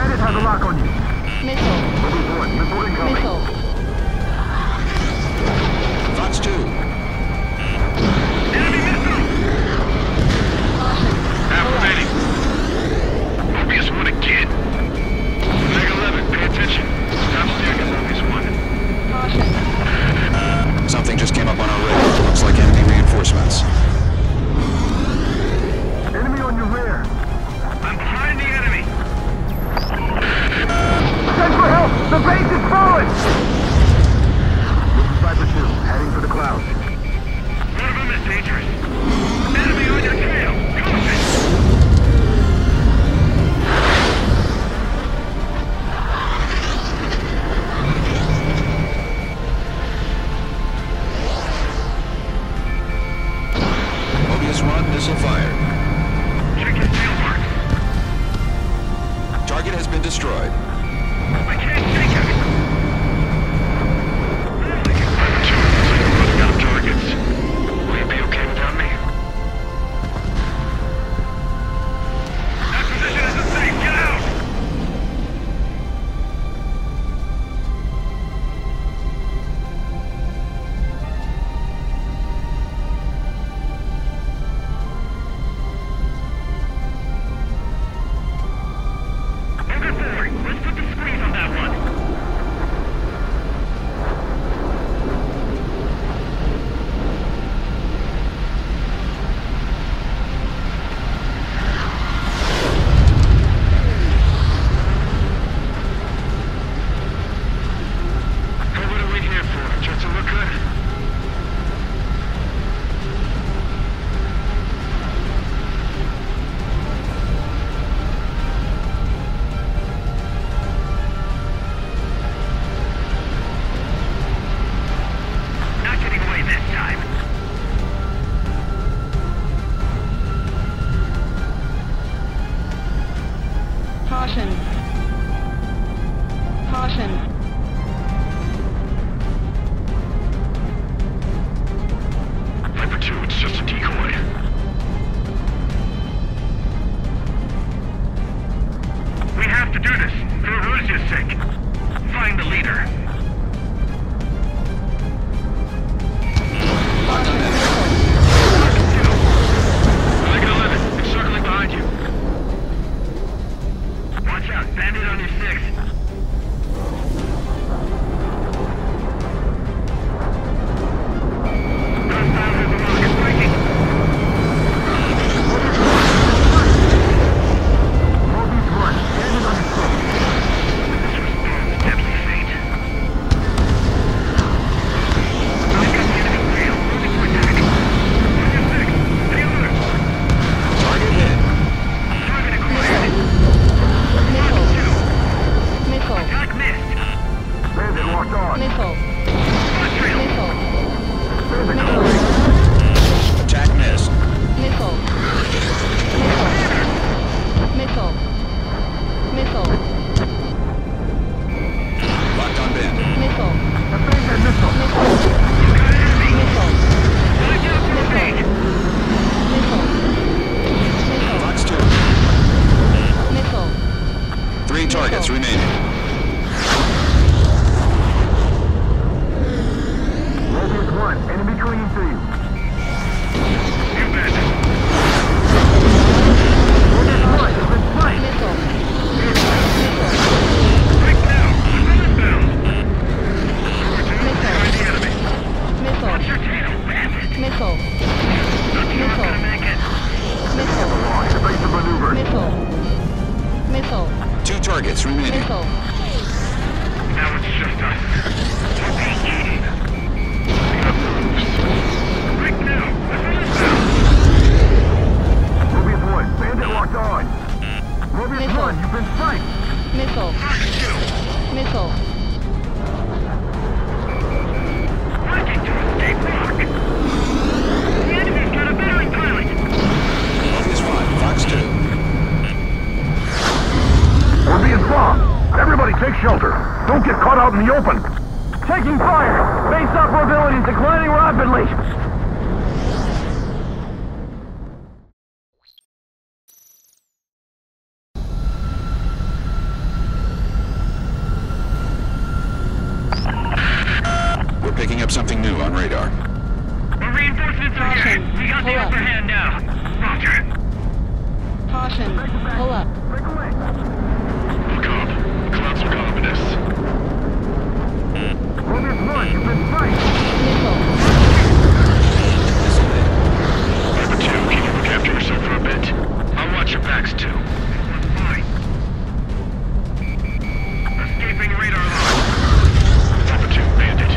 Bandit has a lock on you. Missile. Mobile 1, missile incoming. Missile. Fox 2. Enemy missile! Affirmating. Mobius 1 again. Meg 11, pay attention. Stop staring Mobius 1. Caution. Something just came up on our radar. Looks like enemy reinforcements. Enemy on your rear. I'm behind the enemy. Send for help! The base is falling! Viper 2, heading for the clouds. One of them is dangerous. Enemy on your tail! Caution! Mobius 1, missile fired. Check his tail marks. Target has been destroyed. I can't take him! Running out of targets. Will you be okay without me? That position isn't safe! Get out! Moving forward. Let's put the squeeze on that one. Hey, what are we here for? Just to look good? Not getting away this time. Caution. Caution. Viper 2, it's just a decoy. We have to do this, for Erusia's sake. Find the leader. Meg 11, it's circling behind you. Watch out, Bandit on your 6. Target hit. Missile. Attack missed. Bandit locked on. Missile. Missile. Attack missed. Missile. Missile. Missile. Locked on Bandit. Missile. Bandit missile. Missile. Missile. Fox 2. Missile. 3 targets remaining. Mobius 1, enemy clinging to you. You bandit. Mobius 1, you've been sniped. Missile. Right now, inbound. Behind the enemy. Missile. Watch your tail, bandit. Missile. Not sure I'm gonna make it. Missile. Wrong, evasive maneuver. Missile. Missile. 2 targets remaining. Missile. Now it's just us. Engaging. Right now, inbound. Mobius 1, bandit locked on. Mobius Missile. 1, you've been sniped. Missile. Missile. Working to escape rock. The enemy's got a veteran pilot. Mobius 1, Fox 2. We're being bombed. Everybody take shelter. Don't get caught out in the open. Taking fire. Base operability is declining rapidly. Caution. Pull up. Break away. Look up. Clouds are ominous. Mobius 1, you've been spiked. Missile. Missile hit. Viper 2, can you look after yourself for a bit? I'll watch your backs too. Fine. Escaping radar line. Viper 2, bandit.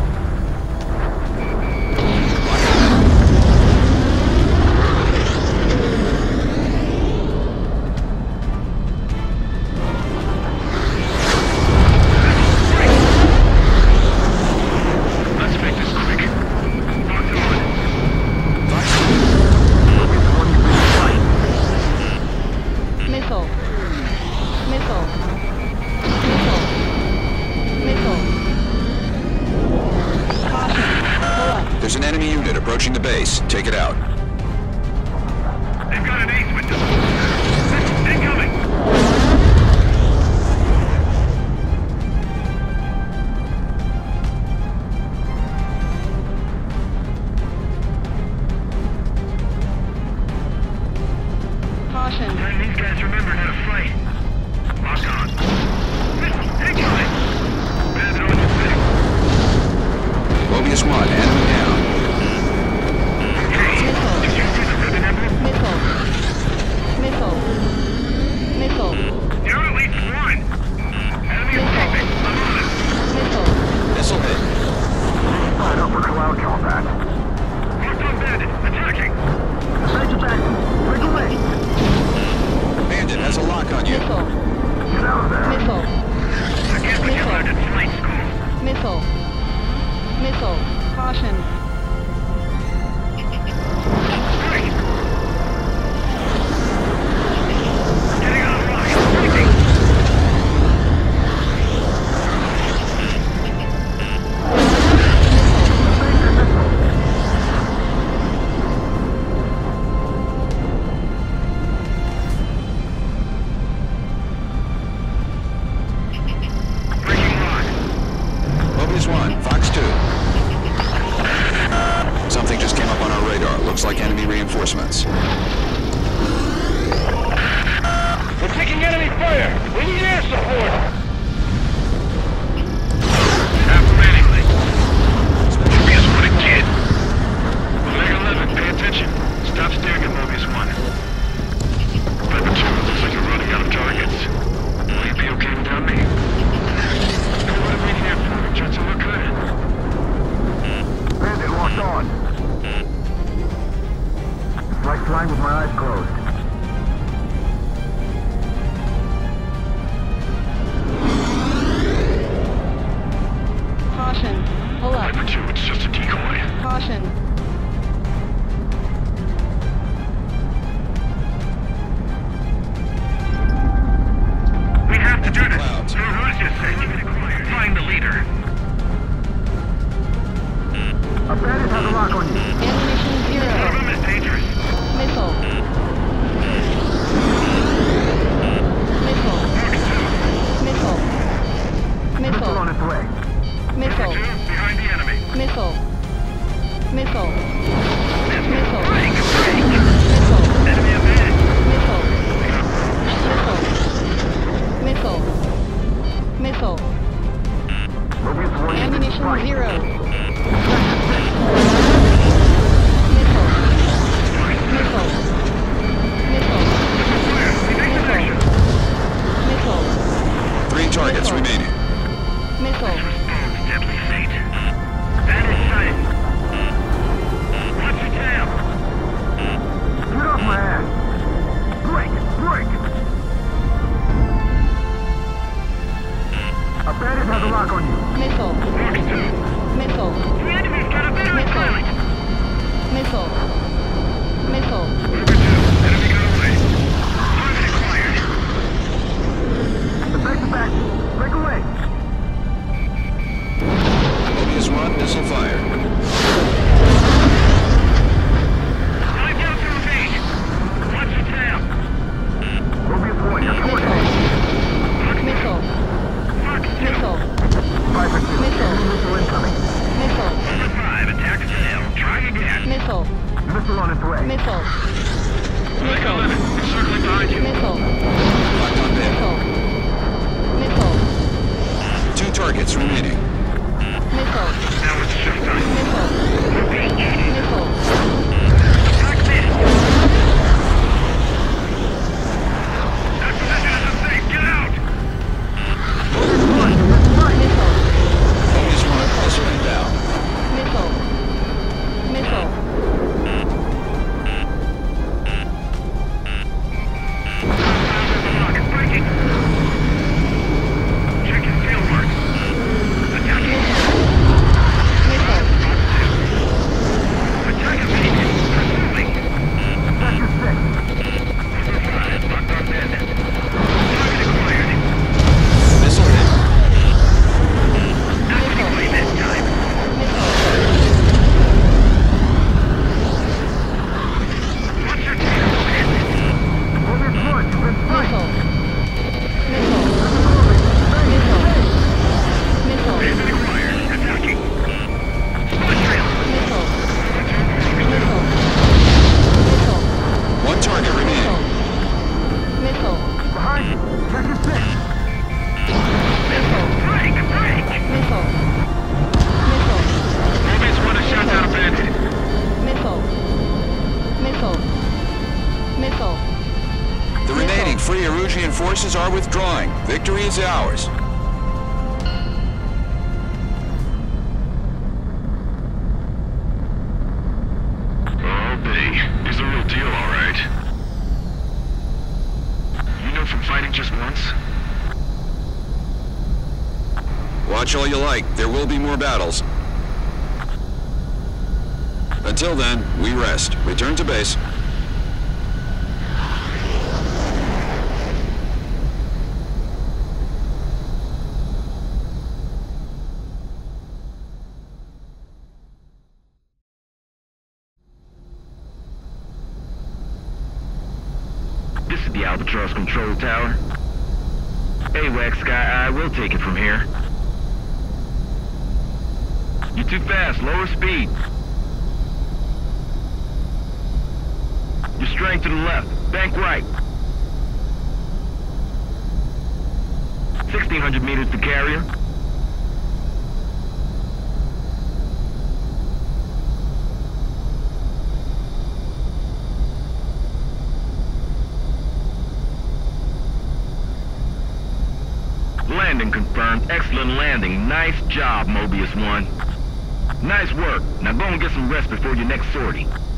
Let's make this quick. Lock on. Fox 2. Mobius 1, you've been spiked. Missile. Missile. Missile. Missile. Caution. Pull up. There's an enemy unit approaching the base. Take it out. They've got an ace with them. Incoming. Caution. These guys remember how to fight. Lock on. Incoming. Bandit on your six. Mobius 1, enemy down. Hey, did you see the ribbon emblem? Missile. Missile. Missile. You're at least one. Enemy escaping. I'm on it. Missile. Missile hit. Fired up for cloud combat. Locked on bandit. Attacking. Back to back. Break away. Bandit has a lock on you. Missile. Get out of there. Missile. I guess we Missile. learned at flight school. Missile. Missile. Caution. Right. Getting on a rocket. Breaking. Breaking lock. Mobius 1, Fox 2. Something just came up on our radar. Looks like enemy reinforcements. We're taking enemy fire! We need air support! Operatingly. Mobius 1 again. Omega 11, pay attention. Stop staring at Mobius 1. Viper 2, looks like you're running out of targets. Will you be okay without me? Know what I'm in here for? Just to look good. Bandit locked on. It's like flying with my eyes closed. Caution. Pull up. Viper 2, it's just a decoy. Caution. We have to do this. Clouds. For Russia's sake. Find the leader. A bandit has a lock on you. Ammunition One of zero. them is dangerous. Missile. Missile. Missile. Missile on Missile. its way. Missile. Two behind the enemy. Missile. Missile. Missile. Break! Break! Missile. Enemy advantage. Missile. Missile. Missile. Missile. Mobius 1 Ammunition zero. Missile. Missile. Missile. Missile. 3 targets Missile. remaining. Missile. Responds deadly fate. Bandit sighted. Watch your tail. Get off my ass. Break! Break! A bandit has a lock on you. Missile. Fox 2. Missile. The enemy's got a veteran pilot. Missile. Missile. Viper 2. Enemy got away. Target acquired. The back to back. Break away. Mobius 1, missile fired. Line down to evade. Watch your tail. Mobius 1, you're coordinated. Missile. Fox 2. Missile. Viper 2. Missile. Missile incoming. Missile. Number 5, attack tail. Try again. Missile. Missile on its way. Missile. targets remaining. Missile. Now it's showtime. Missile. Missile. Attack this! That position isn't safe! Get out! Missile. Mobius 1 has been down. Missile. Missile. It's breaking! Check his field work. Attacking! Missile. Attack him, Phoenix! Pursuing! Sector 6. Locked on men. Target acquired. Missile hit. Not quickly this time. Watch your tail, man. Missile. Missile. Missile. Basic acquired. Attacking. Spot trail. Missile. Missile. Missile. One target remaining. Missile. Behind you. Sector 6. Missile. Break! Break! Missile. Missile. Mobius 1 has shot down a bandit. Missile. Missile. Missile. The remaining free Erugian forces are withdrawing. Victory is ours. Oh, B. He's the real deal, all right. You know from fighting just once? Watch all you like. There will be more battles. Until then, we rest. Return to base. This is the Albatross control tower. AWACS Sky Eye, we'll take it from here. You're too fast, lower speed. You're straying to the left, bank right. 1,600 meters to carrier. Landing confirmed. Excellent landing. Nice job, Mobius 1. Nice work. Now go and get some rest before your next sortie.